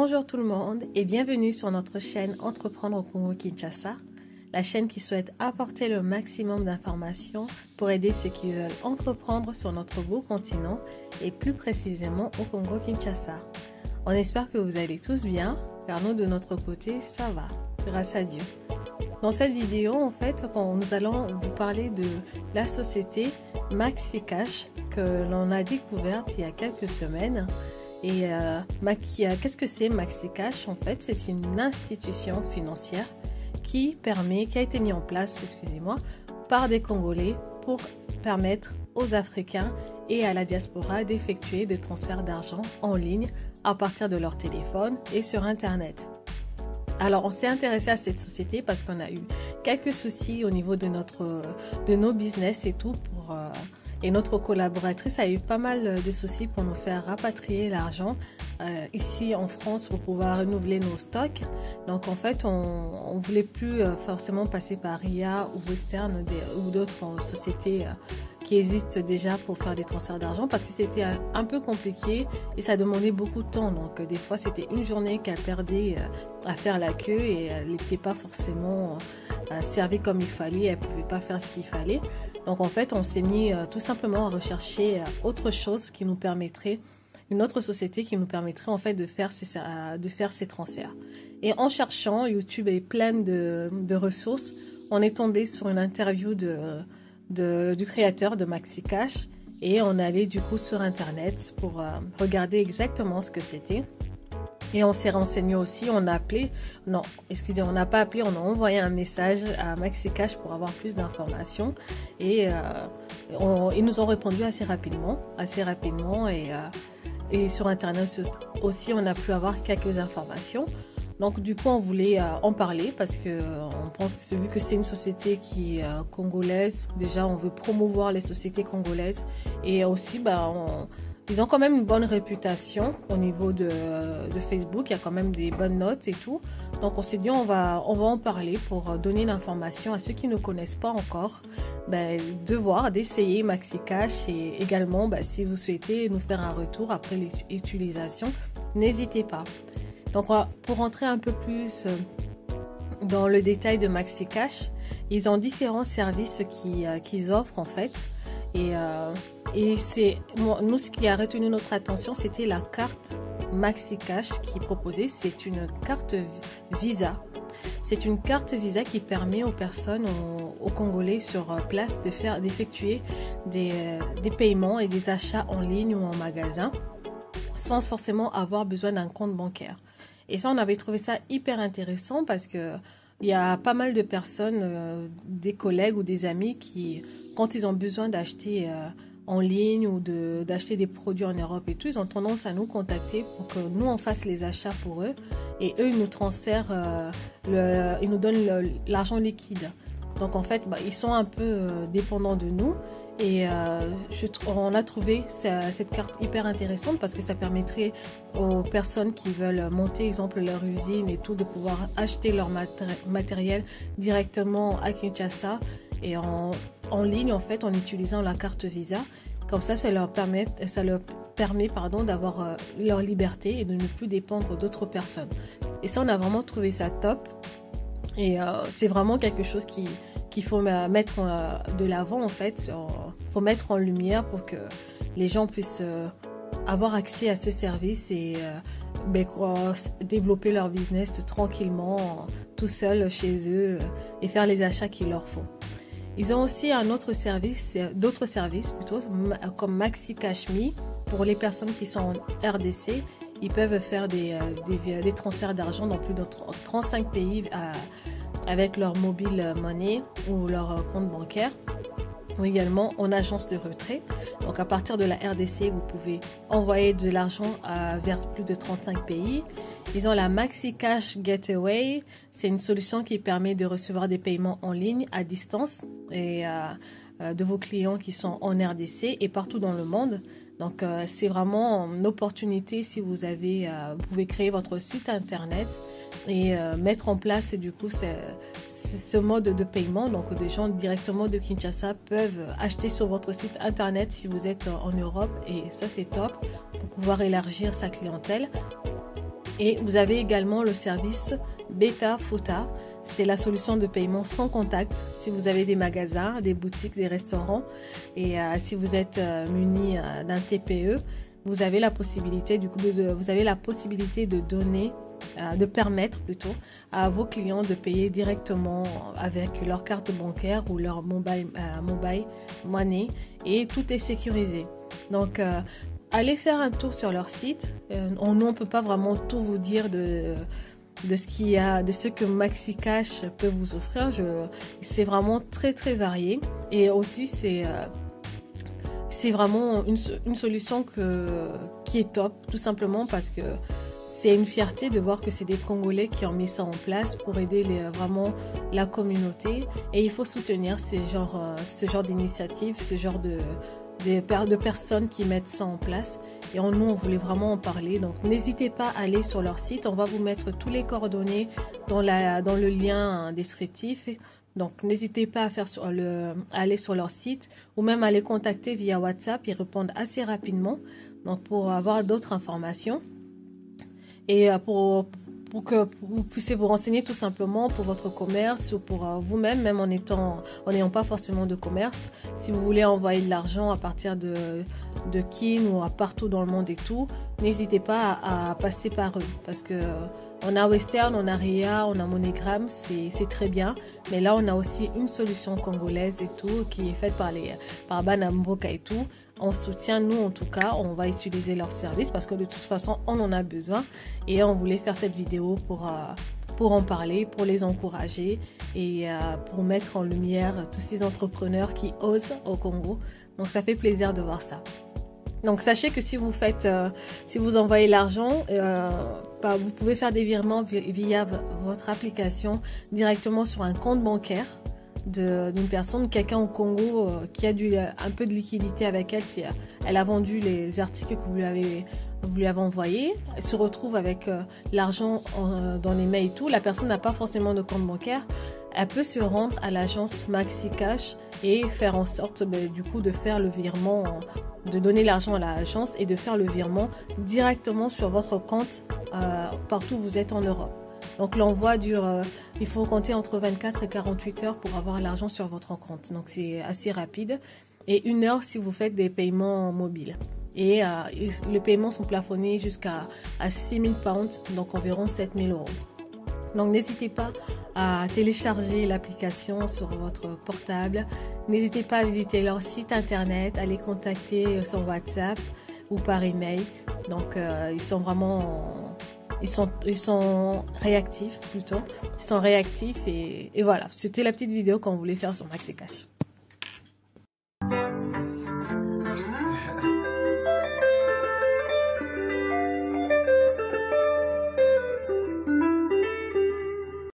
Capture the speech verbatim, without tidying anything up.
Bonjour tout le monde et bienvenue sur notre chaîne Entreprendre au Congo-Kinshasa, la chaîne qui souhaite apporter le maximum d'informations pour aider ceux qui veulent entreprendre sur notre beau continent et plus précisément au Congo-Kinshasa. On espère que vous allez tous bien, car nous de notre côté, ça va, grâce à Dieu. Dans cette vidéo, en fait, nous allons vous parler de la société Maxicash que l'on a découverte il y a quelques semaines. Et euh, qu'est-ce que c'est Maxicash? En fait, c'est une institution financière qui permet, qui a été mise en place, excusez-moi, par des Congolais pour permettre aux Africains et à la diaspora d'effectuer des transferts d'argent en ligne à partir de leur téléphone et sur Internet. Alors, on s'est intéressé à cette société parce qu'on a eu quelques soucis au niveau de notre, de nos business et tout pour euh, et notre collaboratrice a eu pas mal de soucis pour nous faire rapatrier l'argent euh, ici en France pour pouvoir renouveler nos stocks. Donc en fait, on ne voulait plus euh, forcément passer par R I A ou Western des, ou d'autres sociétés euh, qui existent déjà pour faire des transferts d'argent parce que c'était un, un peu compliqué et ça demandait beaucoup de temps. Donc euh, des fois, c'était une journée qu'elle perdait euh, à faire la queue et elle n'était pas forcément euh, servie comme il fallait, elle ne pouvait pas faire ce qu'il fallait. Donc en fait, on s'est mis euh, tout simplement à rechercher euh, autre chose qui nous permettrait, une autre société qui nous permettrait en fait de faire ces, euh, de faire ces transferts. Et en cherchant, YouTube est plein de, de ressources. On est tombé sur une interview de, de, du créateur de Maxicash et on est allé du coup sur Internet pour euh, regarder exactement ce que c'était. Et on s'est renseigné aussi, on a appelé, non, excusez, on n'a pas appelé, on a envoyé un message à Maxicash pour avoir plus d'informations. Et euh, on, ils nous ont répondu assez rapidement, assez rapidement. Et, euh, et sur Internet aussi, on a pu avoir quelques informations. Donc du coup, on voulait euh, en parler parce que euh, on pense que vu que c'est une société qui est euh, congolaise, déjà on veut promouvoir les sociétés congolaises et aussi, bah, on... Ils ont quand même une bonne réputation au niveau de, de Facebook. Il y a quand même des bonnes notes et tout. Donc, on s'est dit, on va, on va en parler pour donner l'information à ceux qui ne connaissent pas encore. Ben, de voir, d'essayer Maxicash et également, ben, si vous souhaitez nous faire un retour après l'utilisation, n'hésitez pas. Donc, pour rentrer un peu plus dans le détail de Maxicash, ils ont différents services qu'ils euh, qu'ils offrent en fait. Et, euh, et c'est nous, ce qui a retenu notre attention, c'était la carte Maxicash qui proposait. C'est une carte Visa. C'est une carte Visa qui permet aux personnes, aux, aux Congolais sur place, de faire, d'effectuer des, des paiements et des achats en ligne ou en magasin, sans forcément avoir besoin d'un compte bancaire. Et ça, on avait trouvé ça hyper intéressant parce que il y a pas mal de personnes, euh, des collègues ou des amis qui, quand ils ont besoin d'acheter euh, en ligne ou de, d'acheter des produits en Europe et tout, ils ont tendance à nous contacter pour que nous, on fasse les achats pour eux. Et eux, ils nous transfèrent, euh, le, ils nous donnent l'argent liquide. Donc, en fait, bah, ils sont un peu euh, dépendants de nous. Et euh, je, on a trouvé cette carte hyper intéressante parce que ça permettrait aux personnes qui veulent monter, exemple, leur usine et tout, de pouvoir acheter leur matéri matériel directement à Kinshasa et en, en ligne, en fait, en utilisant la carte Visa. Comme ça, ça leur permet, ça leur permet pardon, d'avoir euh, leur liberté et de ne plus dépendre d'autres personnes. Et ça, on a vraiment trouvé ça top. Et euh, c'est vraiment quelque chose qui... qu'il faut mettre de l'avant en fait, il faut mettre en lumière pour que les gens puissent avoir accès à ce service et ben, développer leur business tranquillement, tout seul chez eux et faire les achats qu'il leur faut. Ils ont aussi un autre service, d'autres services plutôt, comme Maxicash Me, pour les personnes qui sont en R D C. Ils peuvent faire des, des, des transferts d'argent dans plus de trente-cinq pays à avec leur mobile money ou leur compte bancaire, ou également en agence de retrait. Donc à partir de la R D C, vous pouvez envoyer de l'argent vers plus de trente-cinq pays. Ils ont la Maxicash Gateway, c'est une solution qui permet de recevoir des paiements en ligne à distance et euh, de vos clients qui sont en R D C et partout dans le monde. Donc euh, c'est vraiment une opportunité si vous avez, euh, vous pouvez créer votre site internet et euh, mettre en place du coup ce, ce mode de paiement. Donc des gens directement de Kinshasa peuvent acheter sur votre site internet si vous êtes en Europe et ça c'est top pour pouvoir élargir sa clientèle. Et vous avez également le service Beta Futa. C'est la solution de paiement sans contact si vous avez des magasins, des boutiques, des restaurants. Et euh, si vous êtes euh, muni euh, d'un T P E, vous avez la possibilité du coup de, de vous avez la possibilité de donner, euh, de permettre plutôt à vos clients de payer directement avec leur carte bancaire ou leur mobile, euh, mobile money, et tout est sécurisé. Donc euh, allez faire un tour sur leur site. Euh, on, nous on peut pas vraiment tout vous dire de de ce qu'il y a, de ce que MaxiCash peut vous offrir. Je, c'est vraiment très très varié, et aussi c'est euh, c'est vraiment une, une solution que, qui est top, tout simplement parce que c'est une fierté de voir que c'est des Congolais qui ont mis ça en place pour aider les, vraiment la communauté, et il faut soutenir ces genres, ce genre d'initiative, ce genre de de, de personnes qui mettent ça en place. Et en, nous, on voulait vraiment en parler. Donc, n'hésitez pas à aller sur leur site. On va vous mettre tous les coordonnées dans, la, dans le lien descriptif. Donc, n'hésitez pas à, faire sur le, à aller sur leur site ou même à les contacter via WhatsApp. Ils répondent assez rapidement. Donc, pour avoir d'autres informations et pour... pour que vous puissiez vous renseigner tout simplement pour votre commerce ou pour vous-même, même en étant, en n'ayant pas forcément de commerce. Si vous voulez envoyer de l'argent à partir de, de Kin ou à partout dans le monde et tout, n'hésitez pas à, à passer par eux, parce que on a Western, on a Ria, on a MoneyGram, c'est très bien. Mais là, on a aussi une solution congolaise et tout, qui est faite par les par Banamboka et tout. On soutient, nous en tout cas, on va utiliser leur service parce que de toute façon, on en a besoin. Et on voulait faire cette vidéo pour, euh, pour en parler, pour les encourager et euh, pour mettre en lumière tous ces entrepreneurs qui osent au Congo. Donc ça fait plaisir de voir ça. Donc sachez que si vous faites, euh, si vous envoyez l'argent, euh, bah, vous pouvez faire des virements via votre application directement sur un compte bancaire d'une personne, quelqu'un au Congo euh, qui a du, un peu de liquidité avec elle. Si elle a vendu les articles que vous lui avez, vous lui avez envoyés, elle se retrouve avec euh, l'argent euh, dans les mails et tout. La personne n'a pas forcément de compte bancaire. Elle peut se rendre à l'agence MaxiCash et faire en sorte bah, du coup de faire le virement, de donner l'argent à l'agence et de faire le virement directement sur votre compte euh, partout où vous êtes en Europe. Donc l'envoi dure, euh, il faut compter entre vingt-quatre et quarante-huit heures pour avoir l'argent sur votre compte. Donc c'est assez rapide. Et une heure si vous faites des paiements mobiles. Et euh, les paiements sont plafonnés jusqu'à six mille pounds, donc environ sept mille euros. Donc n'hésitez pas à télécharger l'application sur votre portable. N'hésitez pas à visiter leur site internet, à les contacter sur WhatsApp ou par email. Donc euh, ils sont vraiment... Ils sont, ils sont réactifs plutôt. Ils sont réactifs et, et voilà. C'était la petite vidéo qu'on voulait faire sur MaxiCash.